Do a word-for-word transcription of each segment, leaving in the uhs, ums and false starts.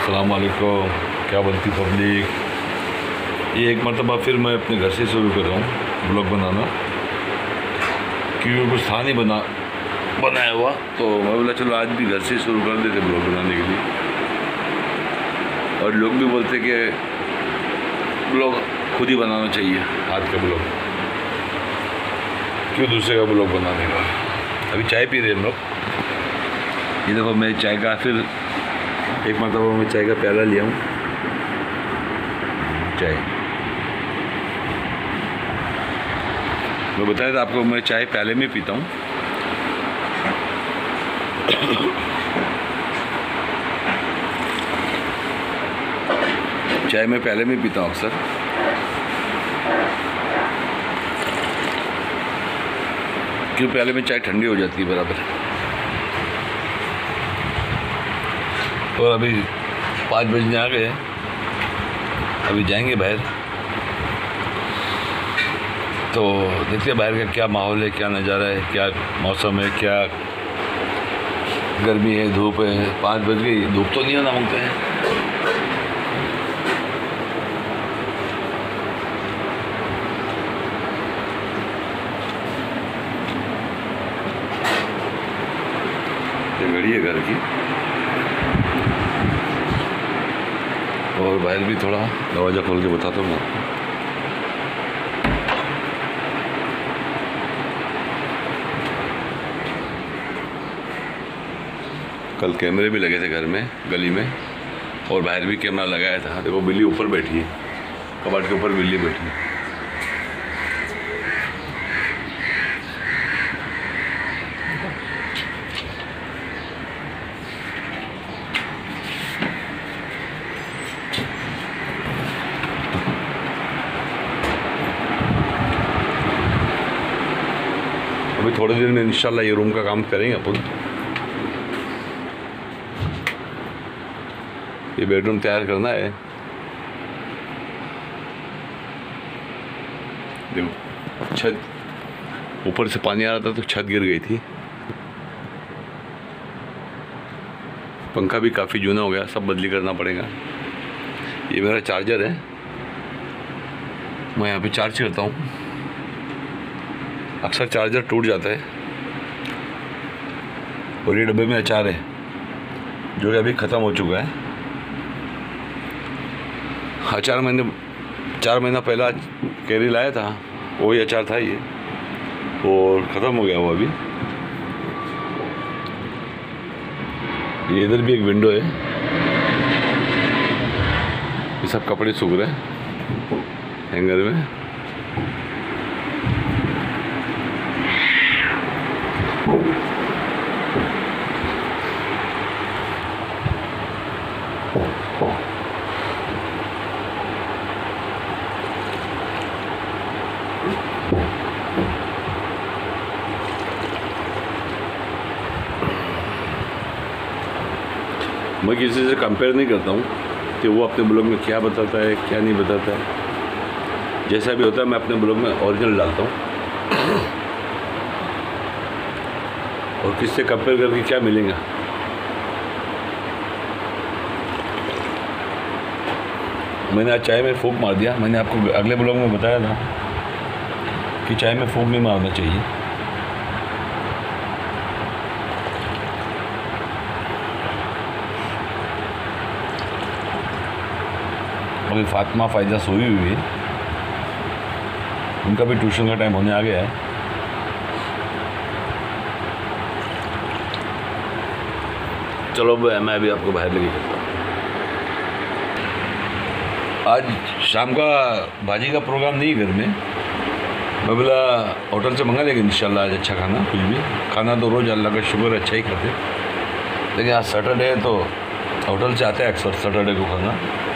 अस्सलाम वालेकुम। क्या बनती पब्लिक। ये एक मरतबा फिर मैं अपने घर से शुरू कर रहा हूँ ब्लॉग बनाना, क्योंकि कुछ था नहीं बना बनाया हुआ, तो मैं बोला चलो आज भी घर से शुरू कर देते ब्लॉग बनाने के लिए। और लोग भी बोलते कि ब्लॉग खुद ही बनाना चाहिए, हाथ का ब्लॉग, क्यों दूसरे का ब्लॉग बनाने का। अभी चाय पी रहे हैं हम लोग। ये देखो मैं चाय का फिर एक मतलब मैं चाय का प्याला लिया हूँ। चाय मैं बताया था आपको, मैं चाय प्याले में पीता हूँ। चाय मैं प्याले में पीता हूँ अक्सर। क्यों, प्याले में चाय ठंडी हो जाती है बराबर। और अभी पाँच बजने आ गए, अभी जाएंगे बाहर, तो देखते हैं बाहर का क्या माहौल है, क्या नज़ारा है, क्या मौसम है, क्या गर्मी है, धूप है। पाँच बज गई, धूप तो नहीं होना मांगते हैं। ये घड़ी है घर की, और बाहर भी थोड़ा दरवाज़ा खोल के बताता हूँ। कल कैमरे भी लगे थे घर में, गली में, और बाहर भी कैमरा लगाया था। देखो बिल्ली ऊपर बैठी है, कबाड़ के ऊपर बिल्ली बैठी है। अभी थोड़े दिन में इंशाल्लाह ये रूम का काम करेंगे अपन। ये बेडरूम तैयार करना है। देखो छत, ऊपर से पानी आ रहा था तो छत गिर गई थी। पंखा भी काफ़ी जूना हो गया, सब बदली करना पड़ेगा। ये मेरा चार्जर है, मैं यहाँ पे चार्ज करता हूँ। अक्सर चार्जर टूट जाता है। और ये डब्बे में अचार है जो कि अभी ख़त्म हो चुका है। अचार मैंने चार महीना पहला कैरी लाया था, वही अचार था ये, और ख़त्म हो गया वो अभी। ये इधर भी एक विंडो है, ये सब कपड़े सूख रहे हैं हैंगर में। मैं किसी से कंपेयर नहीं करता हूँ कि वो अपने ब्लॉग में क्या बताता है, क्या नहीं बताता है। जैसा भी होता है मैं अपने ब्लॉग में ओरिजिनल डालता हूँ। और किससे कंपेयर करके क्या मिलेगा। मैंने आज चाय में फूंक मार दिया। मैंने आपको अगले ब्लॉग में बताया था कि चाय में फूंक नहीं मारना चाहिए। अभी फातिमा फ़ायदा सोई हुई है, उनका भी ट्यूशन का टाइम होने आ गया है। चलो मैं अभी आपको बाहर लेके चलता हूँ। आज शाम का भाजी का प्रोग्राम नहीं है घर में। मैं बोला होटल से मंगा लेंगे इंशाल्लाह आज अच्छा खाना। कुछ भी खाना तो रोज़ अल्लाह का शुक्र अच्छा ही खाते, लेकिन आज सैटरडे है तो होटल से आते हैं अक्सर सैटरडे को खाना।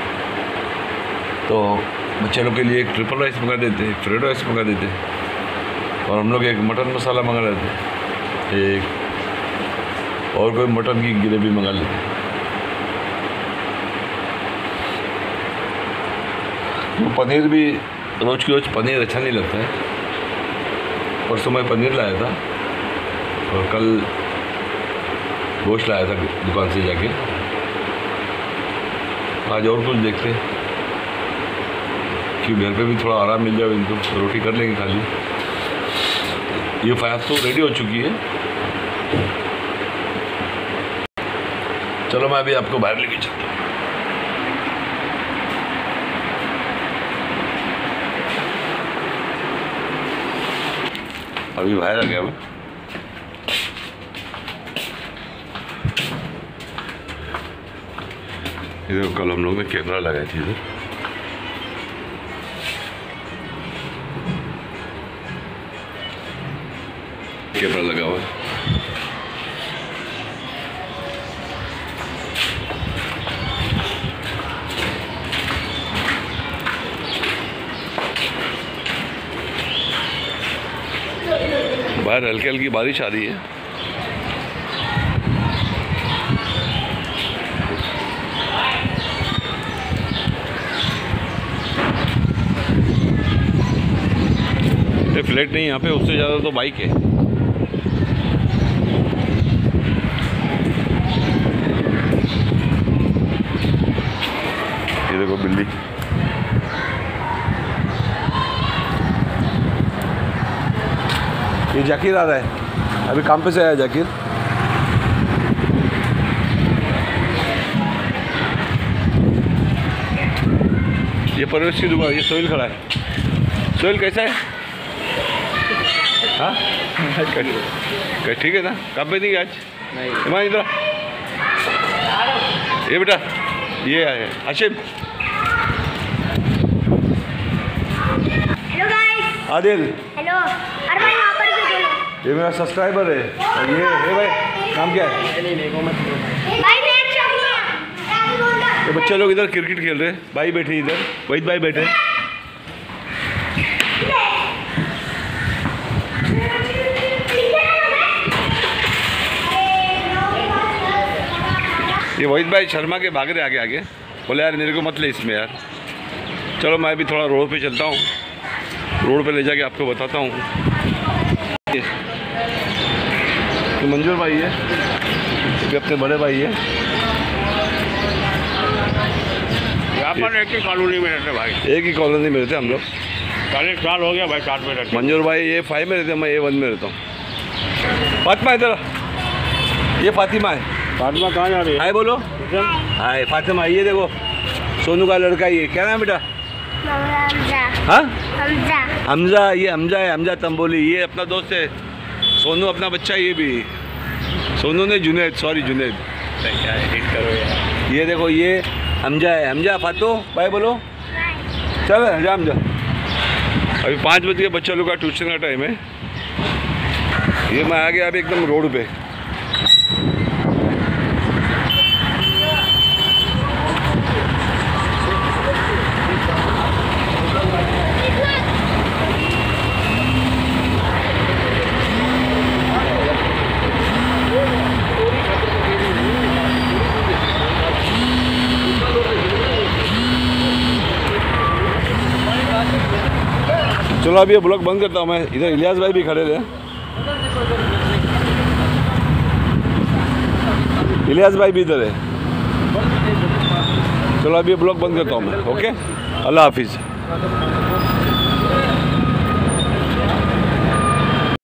तो बच्चे लोग के लिए एक ट्रिपल राइस मंगा देते, एक फ्राइड राइस मंगा देते, और हम लोग एक मटन मसाला मंगा लेते, एक और कोई मटन की ग्रेवी मंगा लेते। तो पनीर भी रोज़ की रोज़ पनीर अच्छा नहीं लगता है। परसों मैं पनीर लाया था और कल गोश्त लाया था दुकान से जाके। आज और कुछ देखते हैं कि घर पे भी थोड़ा आराम मिल जाए इनको, रोटी कर लेंगे खाली। ये फायद तो रेडी हो चुकी है। चलो मैं अभी आपको बाहर लेके चलता हूँ। अभी बाहर आ गया मैं। इधर कल हम लोग ने कैमरा लगाई थी, इधर कैमरा लगा हुआ है। बाहर हल्की हल्की बारिश आ रही है। ये फ्लैट नहीं यहाँ पे, उससे ज़्यादा तो बाइक है। ये देखो बिल्ली। ये जाकिर आ रहा है, अभी काम पे से आया जाकिर। ये परवेश की दुकान, ये सोहेल खड़ा है। सोहेल कैसा है? हाँ ठीक है ना? काम पे नहीं गया आज? नहीं। इधर ये बेटा, ये है Hashim. Hello guys. Adil. Hello. अरे भाई वहाँ पर भी बोलो। ये मेरा सब्सक्राइबर है। और ये है भाई, नाम क्या है? भाई मैं अच्छा बोल रहा। ये बच्चे लोग इधर क्रिकेट खेल रहे हैं। भाई बैठे इधर, वहीद भाई बैठे। ये वहीद भाई शर्मा के भाग रहे आगे आगे, बोले यार मेरे को मत ले इसमें यार। चलो मैं भी थोड़ा रोड पे चलता हूँ, रोड पे ले जाके आपको बताता हूँ। तो मंजूर भाई है, ये अपने बड़े भाई है। यहाँ पर एक ही कॉलोनी में रहते भाई, एक ही कॉलोनी में रहते हम लोग। चालीस साल हो गया भाई साथ में रहते। मंजूर भाई ये फाइव में रहते, मैं ए वन में रहता हूँ। फातिमा इधर, ये फातिमा है। फातिमा कहाँ जा रही है? हाय बोलो। हाय फातिमा, ये देखो सोनू का लड़का। ये क्या नाम बेटा? हाँ हमजा। हमजा। ये हमजा है, हमजा तंबोली। ये अपना दोस्त है सोनू, अपना बच्चा। ये भी सोनू ने जुनैद, सॉरी जुनैद। क्या हिट करो यार। ये देखो ये हमजा है। हमजा फातो भाई बोलो। चल जा हमजा। अभी पाँच बज के बच्चा लोग का ट्यूशन का टाइम है। ये मैं आ गया अभी एकदम रोड पे। चलो अभी ये ब्लॉग बंद करता हूँ मैं। इधर इलियास भाई भी खड़े थे। इलियास भाई भी इधर है। चलो अभी ये ब्लॉग बंद करता हूँ मैं। ओके, अल्लाह हाफिज़।